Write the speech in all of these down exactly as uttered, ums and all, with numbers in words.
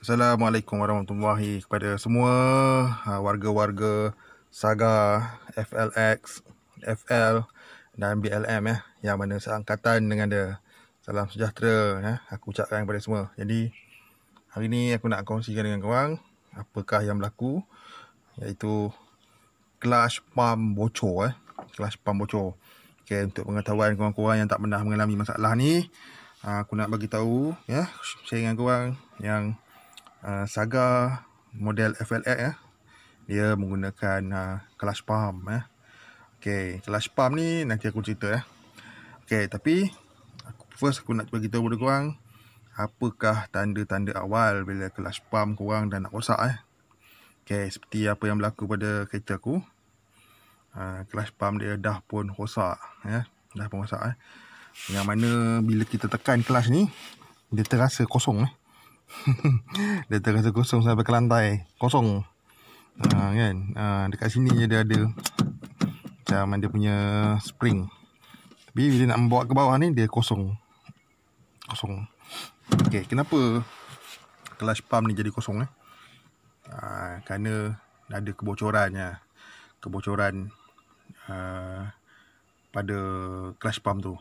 Assalamualaikum warahmatullahi kepada semua ha, warga-warga Saga, F L X, F L dan B L M ya, yang mana seangkatan dengan dia. Salam sejahtera ya, aku ucapkan kepada semua. Jadi hari ni aku nak kongsikan dengan korang apakah yang berlaku, iaitu clutch pump bocor eh. Clutch pump bocor. Okey, untuk pengetahuan korang-korang yang tak pernah mengalami masalah ni, aku nak bagi tahu ya, share dengan korang yang Uh, Saga model F L X ya, dia menggunakan uh, clutch pump ya. Okey, clutch pump ni nanti aku cerita ya. Okey, tapi aku, first aku nak bagi tahu kepada korang apakah tanda-tanda awal bila clutch pump korang dah nak rosak eh. Okey, seperti apa yang berlaku pada kereta aku. Uh, clutch pump dia dah pun rosak ya, dah pun rosak eh. Yang mana bila kita tekan clutch ni, dia terasa kosong eh. Dia terasa kosong sampai ke lantai. Kosong ha, kan? Ha, dekat sini je dia ada macam dia punya spring. Tapi bila nak membawa ke bawah ni, dia kosong. Kosong. Okay, kenapa clutch pump ni jadi kosong eh? Ha, kerana ada kebocorannya. Kebocoran uh, pada clutch pump tu.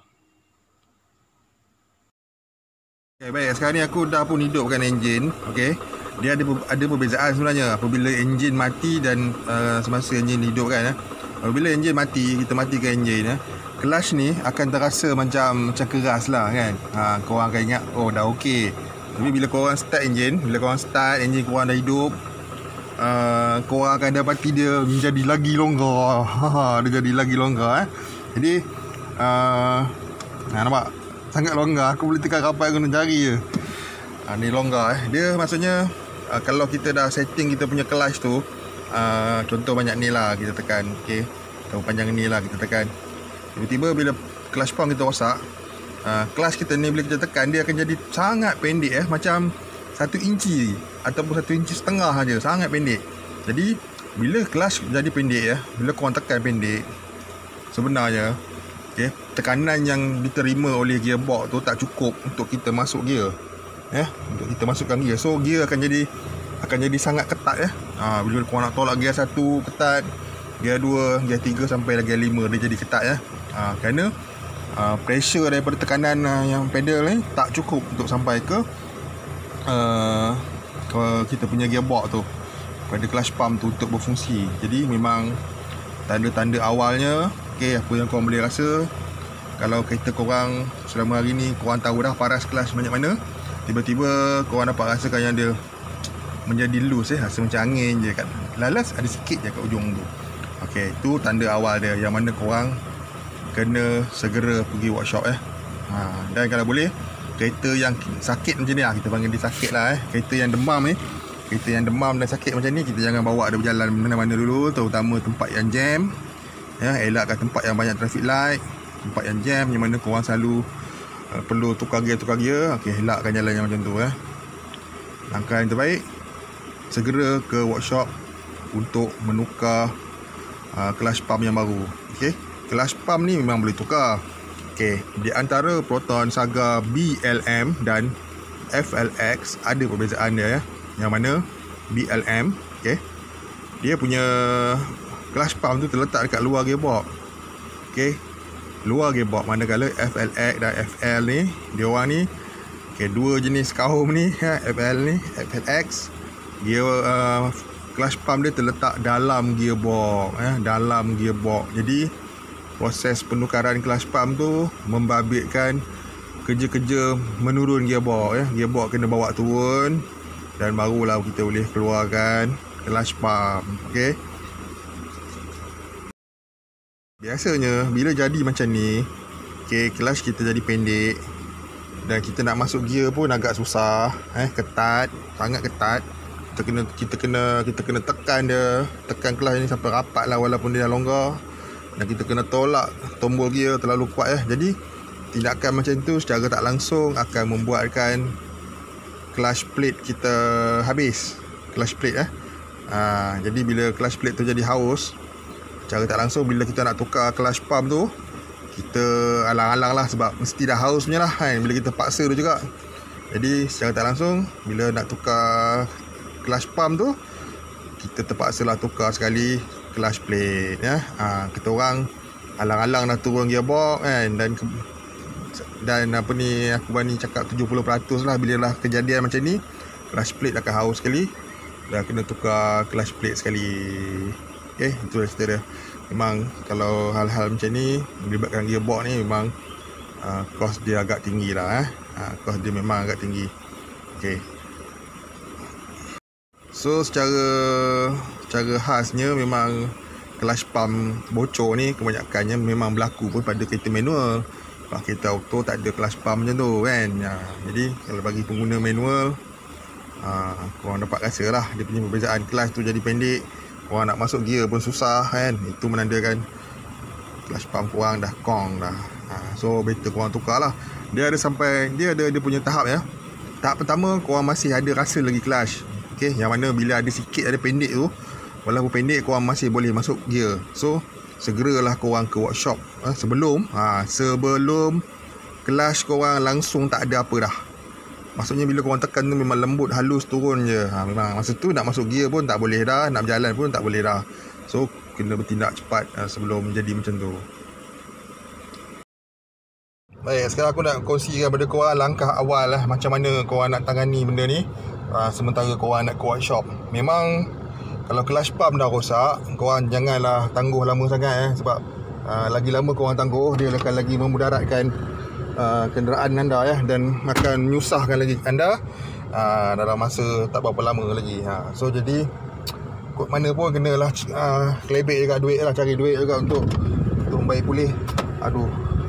Okay, baik, sekarang ni aku dah pun hidupkan enjin. Okay, dia ada ada perbezaan sebenarnya apabila enjin mati dan uh, semasa enjin hidupkan eh. Apabila enjin mati, kita matikan enjin eh, clutch ni akan terasa macam macam keras lah kan. Ha, korang akan ingat oh dah okey. Tapi bila korang start enjin, bila korang start enjin korang dah hidup, uh, korang akan dapati dia menjadi lagi longgar. Ha, dia jadi lagi longgar eh. Jadi uh, nah, nampak sangat longgar. Aku boleh tekan kapai guna jari je. Ha, ni longgar eh. Dia maksudnya uh, kalau kita dah setting kita punya clutch tu, uh, contoh banyak ni lah kita tekan. Okay, atau panjang ni lah kita tekan. Tiba-tiba bila clutch pump kita rosak, uh, clutch kita ni bila kita tekan, dia akan jadi sangat pendek eh. Macam satu inci ataupun satu inci setengah saja. Sangat pendek. Jadi bila clutch jadi pendek eh, bila korang tekan pendek, sebenarnya okay, tekanan yang diterima oleh gearbox tu tak cukup untuk kita masuk gear. Ya, untuk kita masukkan gear. So gear akan jadi akan jadi sangat ketat ya. Ha, bila kau nak tolak gear satu ketat, gear dua, gear tiga sampai gear lima dia jadi ketat ya. Ha, kerana uh, pressure daripada tekanan uh, yang pedal ni tak cukup untuk sampai ke uh, ke kita punya gearbox tu, pada clutch pump tu untuk berfungsi. Jadi memang tanda-tanda awalnya, okey, apa yang korang boleh rasa kalau kereta korang selama hari ni korang tahu dah paras clutch banyak mana, tiba-tiba korang dapat rasakan yang dia menjadi loose eh, rasa macam angin je kat lalas, ada sikit je kat ujung tu. Okey, tu tanda awal dia yang mana korang kena segera pergi workshop eh. Ha, dan kalau boleh kereta yang sakit macam ni lah, kita panggil dia sakit lah eh, kereta yang demam ni, kereta yang demam dan sakit macam ni, kita jangan bawa dia berjalan mana-mana dulu, terutama tempat yang jam ya. Elakkan tempat yang banyak traffic light, tempat yang jam yang mana korang selalu uh, perlu tukar gear tukar gear. Okey, elakkan jalan yang macam tu eh. Langkah yang terbaik, segera ke workshop untuk menukar uh, clutch pump yang baru. Okey, clutch pump ni memang boleh tukar. Okey, di antara Proton, Saga, B L M dan F L X ada perbezaan dia ya. Yang mana B L M, okey, dia punya clutch pump tu terletak dekat luar gearbox. Okey, luar gearbox. Manakala F L X dan F L ni, dia orang ni, okey, dua jenis kaum ni ya, F L ni, F L X, dia uh, clutch pump dia terletak dalam gearbox ya, dalam gearbox. Jadi proses penukaran clutch pump tu membabitkan kerja-kerja menurun gearbox ya. Gearbox kena bawa turun dan barulah kita boleh keluarkan clutch pump. Okey, biasanya bila jadi macam ni, okey, clutch kita jadi pendek dan kita nak masuk gear pun agak susah eh, ketat, sangat ketat. Kita kena kita kena kita kena tekan dia, tekan clutch ni sampai rapat lah walaupun dia dah longgar, dan kita kena tolak tombol gear terlalu kuat eh. Jadi tindakan macam tu secara tak langsung akan membuatkan clutch plate kita habis. Clutch plate eh. Ha, jadi bila clutch plate tu jadi haus, secara tak langsung bila kita nak tukar clutch pump tu, kita alang-alang lah sebab mesti dah haus punya lah kan, bila kita paksa tu juga. Jadi secara tak langsung, bila nak tukar clutch pump tu, kita terpaksa lah tukar sekali clutch plate ya. Ha, kita orang alang-alang dah turun gearbox kan, dan dan apa ni, aku berani cakap tujuh puluh peratus lah bila lah kejadian macam ni, clutch plate akan haus sekali, dah kena tukar clutch plate sekali. Okay, itu dah cerita dia. Memang kalau hal-hal macam ni melibatkan gearbox ni, memang uh, kos dia agak tinggi lah eh. uh, Kos dia memang agak tinggi. Okay, so secara secara khasnya memang clutch pump bocor ni kebanyakannya memang berlaku pun pada kereta manual. Kalau kereta auto tak ada clutch pump macam tu kan. Ya, jadi kalau bagi pengguna manual, ha, korang dapat rasa lah dia punya perbezaan clutch tu jadi pendek. Korang nak masuk gear pun susah kan. Itu menandakan clutch pump korang dah kong dah. ha, So better korang tukar lah. Dia ada sampai, dia ada dia punya tahap ya. Tahap pertama korang masih ada rasa lagi clutch. Okay, yang mana bila ada sikit ada pendek tu, walaupun pendek korang masih boleh masuk gear. So segeralah korang ke workshop ha, sebelum ha, sebelum clutch korang langsung tak ada apa dah. Maksudnya bila korang tekan tu memang lembut, halus, turun je. ha, Memang masa tu nak masuk gear pun tak boleh dah, nak berjalan pun tak boleh dah. So kena bertindak cepat ha, sebelum menjadi macam tu. Baik, sekarang aku nak kongsikan pada korang langkah awal lah, macam mana korang nak tangani benda ni ha, sementara korang nak ke workshop. Memang kalau clutch pump dah rosak, korang janganlah tangguh lama sangat eh, sebab uh, lagi lama korang tangguh, dia akan lagi memudaratkan uh, kenderaan anda ya, dan akan menyusahkan lagi anda uh, dalam masa tak berapa lama lagi. ha. So jadi kot mana pun kenalah uh, kelebek juga duit lah, cari duit juga untuk untuk membaik pulih. Aduh,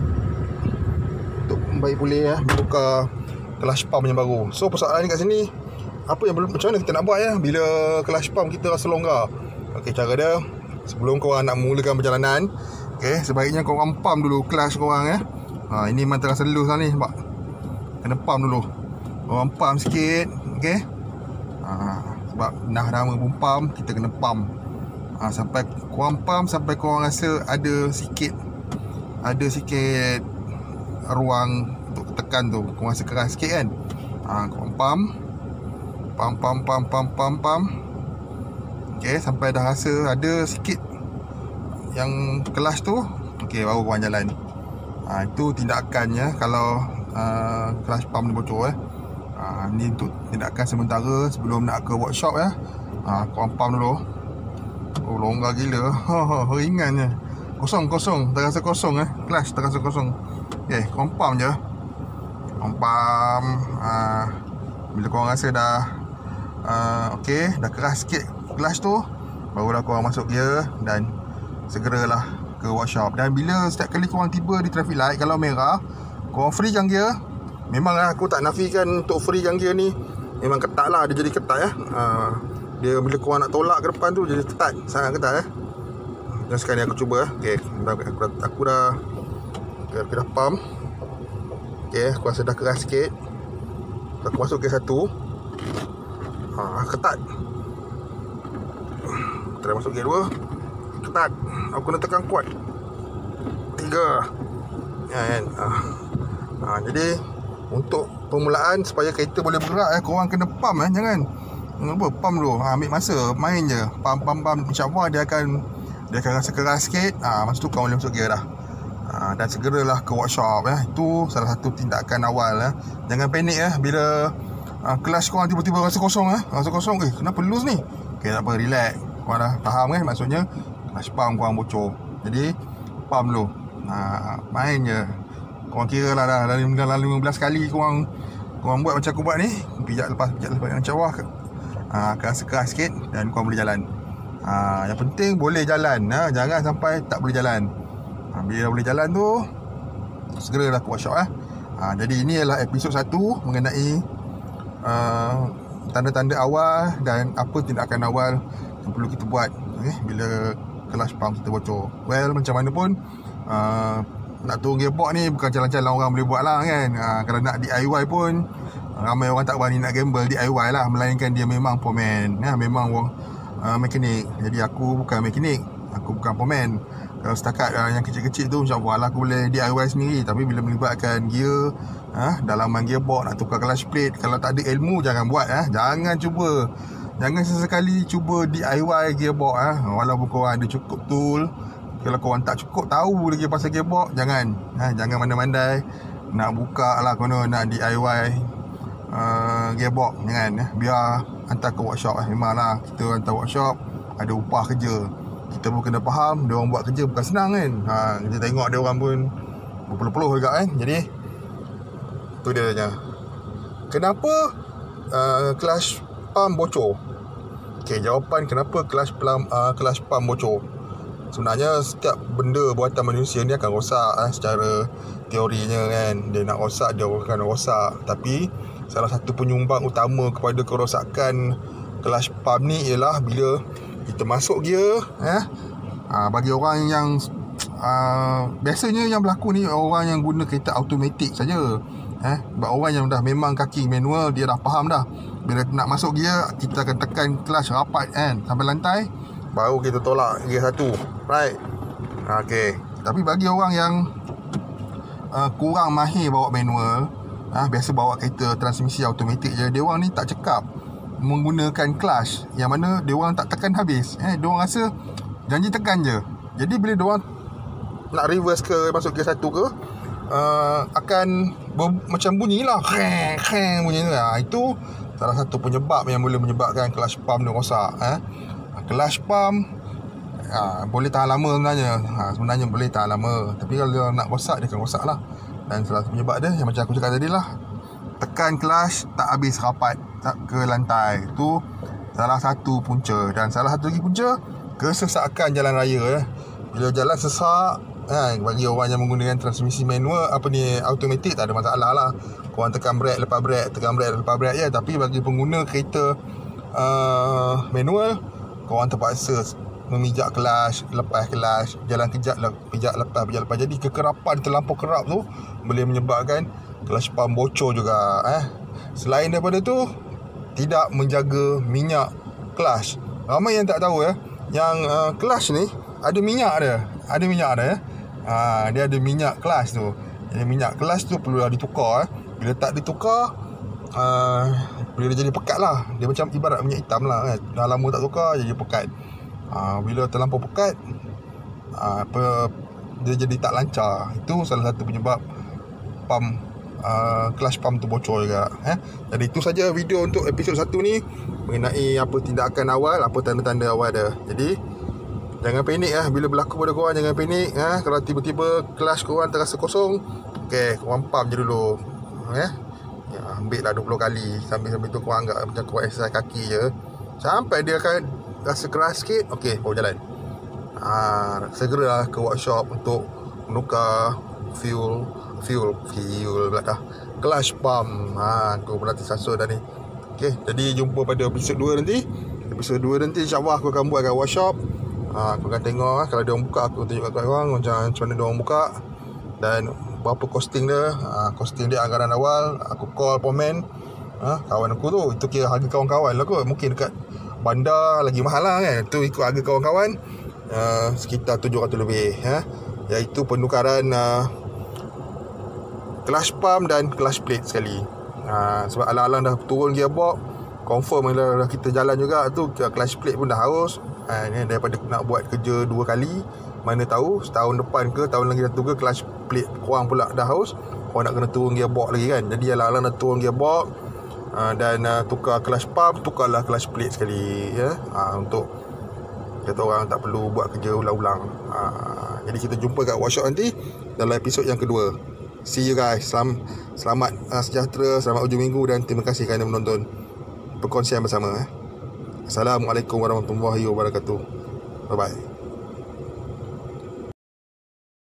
untuk membaik pulih ya, buka clutch pump yang baru. So persoalan ni kat sini, apa yang belum, macam mana kita nak buat ya bila clutch pump kita rasa longgar. Okey, cara dia, sebelum korang nak mulakan perjalanan, okey, sebaiknya korang pump dulu clutch korang ya. Ha, ini memang terasa loose lah ni, sebab kena pump dulu. Korang pump sikit, okey. Ha, sebab dah lama pun pump, kita kena pump. Ha, sampai korang pump sampai korang rasa ada sikit ada sikit ruang untuk tekan tu, korang rasa keras sikit kan. Ha, korang pump Pam pam pam pam pam pam. Okey, sampai dah rasa ada sikit yang kelas tu, okey, baru korang jalan. ha, Itu tindakannya kalau uh, clutch pump ni bocor eh. ha, Ni untuk tindakan sementara sebelum nak ke workshop ya. ha, Korang pump dulu. Oh, longgar gila. Ringannya. Kosong, kosong, terasa kosong eh. Clutch terasa kosong. Okey, korang pump je. Korang pump. uh, Bila korang rasa dah Uh, Okey, dah keras sikit clutch tu, barulah korang masuk gear dan segeralah ke workshop. Dan bila setiap kali korang tiba di traffic light, kalau merah, korang freekan gear. Memanglah aku tak nafikan untuk freekan gear ni, memang ketat lah, dia jadi ketat ya. uh, Dia bila korang nak tolak ke depan tu jadi ketat, sangat ketat eh. Dan sekarang ni aku cuba. Okey, aku, aku dah okay, aku dah pump. Okey, aku rasa dah keras sikit. Aku masuk gear satu. Ha, ketat. Try masuk gear dua. Ketat. Aku kena tekan kuat. Tiga. Ya kan. Ha. Ha, jadi untuk permulaan supaya kereta boleh bergerak eh, korang kena pump eh, jangan apa, pump dulu. Ha, ambil masa, main je. Pump pump pump, insya-Allah dia akan dia akan rasa keras sikit. Ha, masa tu korang boleh masuk gear dah. Ha, dan segeralah ke workshop eh. Itu salah satu tindakan awal eh. Jangan panik eh bila Uh, clutch korang tiba-tiba rasa kosong eh. Rasa kosong, eh kenapa loose ni? Okay, tak apa, relax. Korang dah faham kan, maksudnya clutch pump korang bocor. Jadi pump dulu. uh, Main je. Korang kira lah dah dalam lima belas kali korang korang buat macam aku buat ni, pijak lepas, pijak lepas yang cawah uh, keras-keras sikit dan korang boleh jalan. uh, Yang penting boleh jalan, uh, jangan sampai tak boleh jalan. uh, Bila boleh jalan tu, segeralah ke workshop eh. uh, Jadi ini adalah episod satu mengenai Uh, tanda-tanda awal dan apa tindakan awal yang perlu kita buat okay, bila clutch pump kita bocor. Well, macam mana pun uh, nak turun gearbox ni bukan jalan-jalan orang boleh buat lah kan. uh, Kalau nak D I Y pun ramai orang tak berani nak gamble D I Y lah, melainkan dia memang pomen ya, memang uh, mekanik. Jadi aku bukan mekanik, aku bukan pomen. Kalau setakat uh, yang kecil-kecil tu macam buat lah aku boleh D I Y sendiri. Tapi bila melibatkan gear, ha, dalaman gearbox, nak tukar clutch plate, kalau tak ada ilmu jangan buat. Ha. Jangan cuba. Jangan sesekali cuba D I Y gearbox. Ha. Walaupun korang ada cukup tool, kalau korang tak cukup tahu lagi pasal gearbox, jangan. Ha. Jangan mandai-mandai nak buka lah kono nak D I Y uh, gearbox. Jangan. Ya. Biar hantar ke workshop. Ha. Memanglah kita hantar workshop ada upah kerja. Kita pun kena faham dia orang buat kerja bukan senang kan. Ha, kita tengok dia orang pun berpuluh-puluh juga kan. Jadi tu dia nya. Kenapa uh, clutch pump bocor? Okey, jawapan kenapa clutch pump uh, clutch pump bocor. Sebenarnya setiap benda buatan manusia ni akan rosak eh, secara teorinya kan. Dia nak rosak, dia akan rosak. Tapi salah satu penyumbang utama kepada kerosakan clutch pump ni ialah bila kita masuk gear eh, ha, bagi orang yang uh, biasanya yang berlaku ni orang yang guna kereta automatik saja. Eh, sebab orang yang dah memang kaki manual, dia dah faham dah. Bila nak masuk gear, kita akan tekan clutch rapat kan, sampai lantai, baru kita tolak gear satu. Right. Okay. Tapi bagi orang yang uh, kurang mahir bawa manual, uh, biasa bawa kereta transmisi automatik je, dia orang ni tak cekap menggunakan clutch, yang mana dia orang tak tekan habis. Eh, dia orang rasa janji tekan je. Jadi bila dia orang nak reverse ke masuk gear satu ke, uh, akan ber- macam bunyilah kreng kreng bunyi tu. Ha, itu salah satu penyebab yang boleh menyebabkan clutch pump dia rosak. Eh, clutch pump ha, boleh tahan lama sebenarnya. Ha, sebenarnya boleh tahan lama. Tapi kalau dia nak rosak, dia akan rosak lah. Dan salah satu penyebab dia yang macam aku cakap tadi lah, tekan clutch tak habis rapat tak ke lantai. Itu salah satu punca. Dan salah satu lagi punca, kesesakan jalan raya. eh. Bila jalan sesak, eh, bagi orang yang menggunakan transmisi manual, apa ni, automatik, tak ada masalah lah. Korang tekan brake lepas brake, tekan brake lepas brake je. Tapi bagi pengguna kereta uh, manual, korang terpaksa memijak clutch, lepas clutch, jalan kejap, pijak lepas, pijak lepas. Jadi kekerapan terlampau kerap tu boleh menyebabkan clutch pump bocor juga. eh. Selain daripada tu, tidak menjaga minyak clutch. Ramai yang tak tahu ya, yang uh, clutch ni ada minyak dia. Ada minyak dia. Ha, dia ada minyak clutch tu. Jadi minyak clutch tu perlu ditukar. Eh. Bila tak ditukar, uh, bila dia jadi pekat lah. Dia macam ibarat minyak hitam lah. Eh. Dah lama tak tukar, jadi pekat. Ha, bila terlampau pekat, uh, apa, dia jadi tak lancar. Itu salah satu penyebab pump Uh, clutch pump tu bocor juga. eh? Jadi itu saja video untuk episod satu ni, mengenai apa tindakan awal, apa tanda-tanda awal dia. Jadi jangan panik ya, bila berlaku pada korang jangan panik. eh? Kalau tiba-tiba clutch korang terasa kosong, okay, korang pump je dulu. eh? Ya, ambil lah dua puluh kali. Sambil-sambil tu korang anggap macam korang exercise kaki je, sampai dia akan rasa keras sikit, okay, baru jalan. ha, Segeralah ke workshop untuk menukar fuel Fuel Fuel pula dah clutch pump. Ha, aku pun latih sasur dah ni. Okay, jadi jumpa pada episod dua nanti. Episod dua nanti insyaAllah aku akan buat kat workshop. ha, Aku akan tengok kalau dia orang buka, aku tunjuk kat korang macam, macam mana dia orang buka dan berapa costing dia. ha, Costing dia anggaran awal. Aku call pomen ha, kawan aku tu. Itu kira harga kawan-kawan lah kot. Mungkin dekat bandar lagi mahal lah kan. Itu ikut harga kawan-kawan, uh, sekitar tujuh ratus lebih. ha, Iaitu penukaran uh, clutch pump dan clutch plate sekali. ha, Sebab alang-alang dah turun gearbox, confirm bila dah kita jalan juga tu, clutch plate pun dah haus. ha, ni, Daripada nak buat kerja dua kali, mana tahu setahun depan ke tahun lagi satu ke clutch plate korang pula dah haus, korang nak kena turun gearbox lagi kan. Jadi alang-alang dah turun gearbox, ha, dan uh, tukar clutch pump, tukarlah clutch plate sekali ya. ha, Untuk kata orang tak perlu buat kerja ulang-ulang. ha, Jadi kita jumpa kat workshop nanti dalam episod yang kedua. See you guys. Selamat, selamat uh, sejahtera, selamat hujung minggu, dan terima kasih kerana menonton perkongsian bersama. eh. Assalamualaikum warahmatullahi wabarakatuh. Bye bye.